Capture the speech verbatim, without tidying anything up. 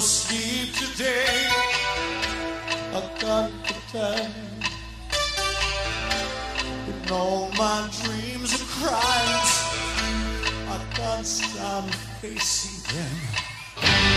sleep today. I can't pretend. In all my dreams and crimes, I can't stand facing them.